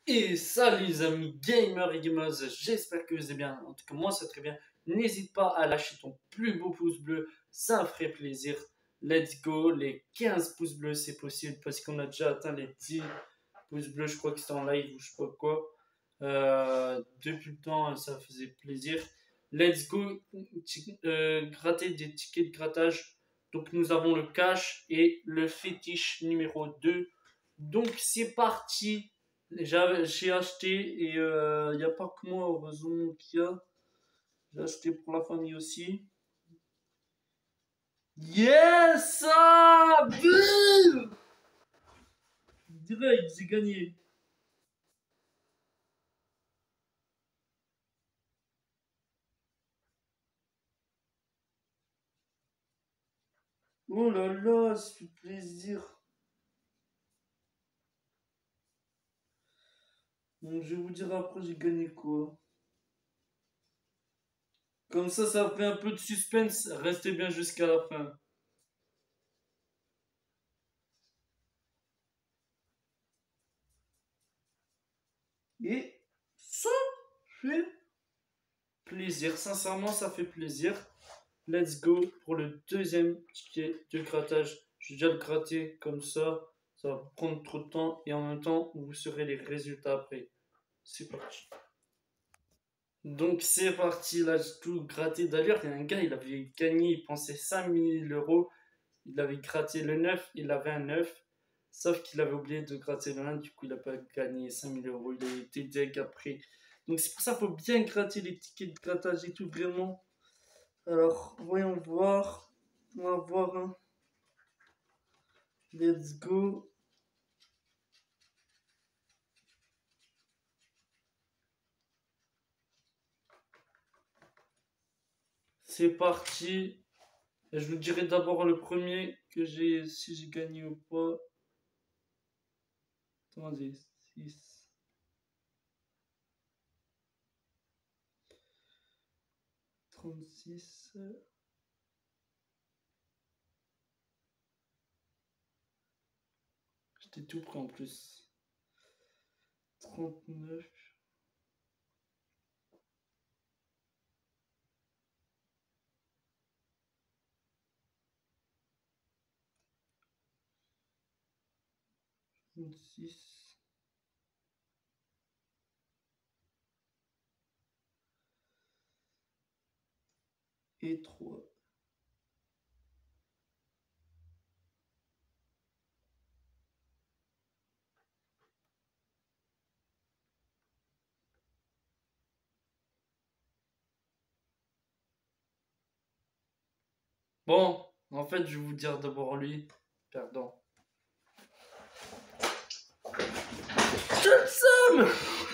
Et salut les amis gamers et gamers, j'espère que vous allez bien. En tout cas, moi c'est très bien. N'hésite pas à lâcher ton plus beau pouce bleu, ça me ferait plaisir. Let's go, les 15 pouces bleus c'est possible parce qu'on a déjà atteint les 10 pouces bleus. Je crois que c'était en live ou je sais pas quoi. Depuis le temps, ça faisait plaisir. Let's go, gratter des tickets de grattage. Donc nous avons le cash et le fétiche numéro 2. Donc c'est parti. J'ai acheté et il n'y a pas que moi, heureusement qu'il y a. J'ai acheté pour la famille aussi. Yes! Ah, boum! Direct, j'ai gagné. Oh là là, ça fait plaisir. Donc, je vais vous dire après, j'ai gagné quoi. Comme ça fait un peu de suspense. Restez bien jusqu'à la fin. Et ça fait plaisir. Sincèrement, ça fait plaisir. Let's go pour le deuxième ticket de grattage. Je vais déjà le gratter comme ça. Ça va prendre trop de temps et en même temps, vous saurez les résultats après. C'est parti. Donc c'est parti, là j'ai tout gratté. D'ailleurs, il y a un gars, il avait gagné, il pensait 5000 euros. Il avait gratté le 9, il avait un 9. Sauf qu'il avait oublié de gratter le 1, du coup il n'a pas gagné 5000 euros. Il a été deg après. Donc c'est pour ça qu'il faut bien gratter les tickets de grattage et tout, vraiment. Alors, voyons voir. On va voir. Hein. Let's go. C'est parti. Et je vous dirai d'abord le premier que j'ai, si j'ai gagné ou pas. Attendez, 6. 36. J'étais tout prêt en plus. 39. 36. Et 3. Bon, en fait, je vais vous dire d'abord lui. Pardon. Quelle somme!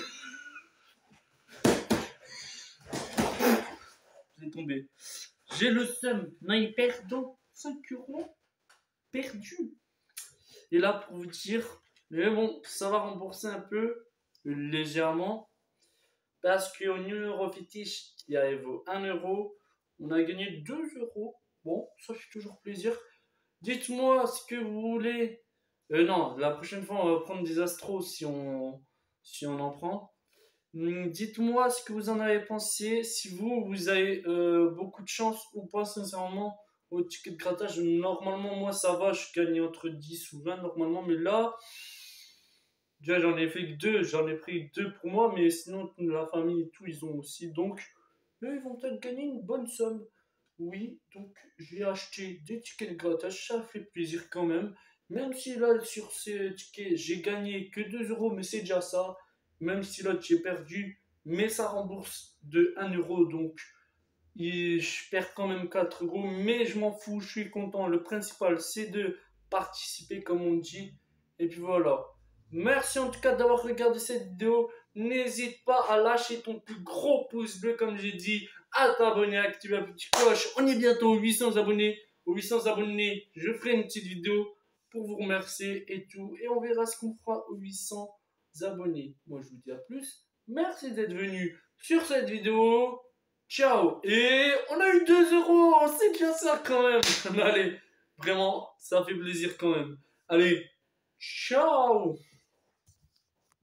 J'ai tombé. J'ai le seum. Non, il perd donc 5 euros perdus. Et là, pour vous dire, mais bon, ça va rembourser un peu, légèrement. Parce qu'au numéro fétiche, qui vaut 1 euro, on a gagné 2 euros. Bon, ça fait toujours plaisir. Dites-moi ce que vous voulez. Non, la prochaine fois, on va prendre des astros si on en prend. Dites-moi ce que vous en avez pensé. Si vous avez beaucoup de chance ou pas, sincèrement, au ticket de grattage. Normalement, moi, ça va. Je gagne entre 10 ou 20 normalement. Mais là, déjà, j'en ai fait que 2. J'en ai pris 2 pour moi. Mais sinon, la famille et tout, ils ont aussi. Donc, eux, ils vont peut-être gagner une bonne somme. Oui, donc j'ai acheté des tickets de grattage. Ça fait plaisir quand même. Même si là, sur ces tickets, j'ai gagné que 2 euros. Mais c'est déjà ça. Même si là, j'ai perdu. Mais ça rembourse de 1 euro. Donc, je perds quand même 4 euros. Mais je m'en fous. Je suis content. Le principal, c'est de participer, comme on dit. Et puis voilà. Merci en tout cas d'avoir regardé cette vidéo. N'hésite pas à lâcher ton plus gros pouce bleu, comme j'ai dit, à t'abonner, à activer la petite cloche. On est bientôt aux 800 abonnés. Aux 800 abonnés, je ferai une petite vidéo pour vous remercier et tout. Et on verra ce qu'on fera aux 800 abonnés. Moi, je vous dis à plus. Merci d'être venu sur cette vidéo. Ciao. Et on a eu 2 euros. C'est bien ça quand même. Allez, vraiment, ça fait plaisir quand même. Allez, ciao.